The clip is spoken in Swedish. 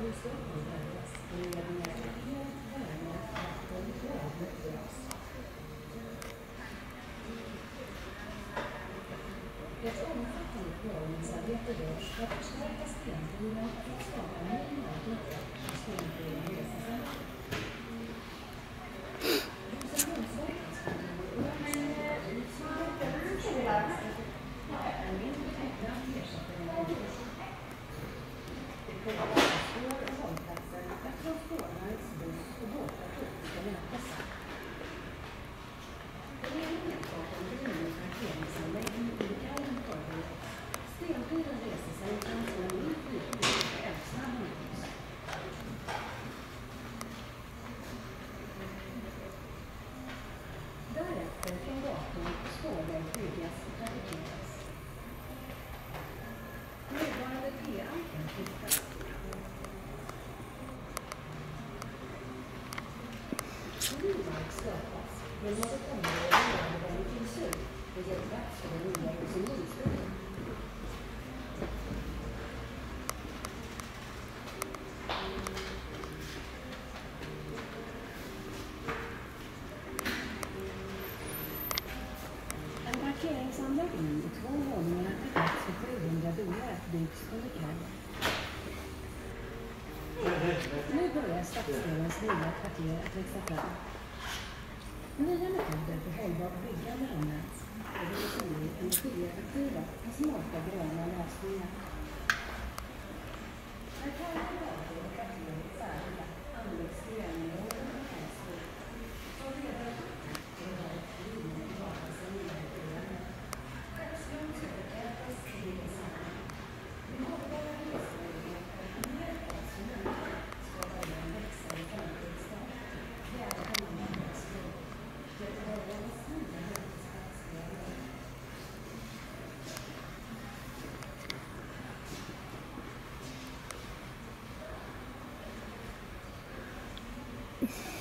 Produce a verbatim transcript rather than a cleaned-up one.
Ett omfattande prövningsarbete görs för att förstärka stenbilen och för att skapa ny möjlighet för stenbilen och resecentrum. Rosenholmsverkets kontor och en mindre tecknad ersätter en kontorsort. Det kommer att vara spår och hållplatser där transportnärs, buss och båttrafik ska mötas. Regeringen har en ny parkeringsanläggning i Gothenburg. Stenbilen resecentrum som en ny flygplats för Älvsnabben hus. Därefter kan gator och spårväg byggas och trafikeras. Nuvarande P-anken flyttas. Ny mark skapas genom att ett område övergång till syd och ger plats för den nya Rosenholmsbron. En parkeringsanläggning i två våningar med plats för sjuhundra bilar byggs under kajen. Nu börjar stadsdelens nya kvarter att växa fram. Nya metoder för hållbart byggande används och det är sannolikt energieffektiva och smarta gröna lösningar. När kajen gator och kvarter är färdiga anläggs grönområden och hästskog som redan till har ett liv i varelsen i verkligheten. Självslång ska bekämpas i det samman. Med hållbara resmöjligheter och mer plats för människor skapar vi en växande framtidsstad. Det är det här man hästskog. Göteborgarnas nya mötesplatsglädje. Mm.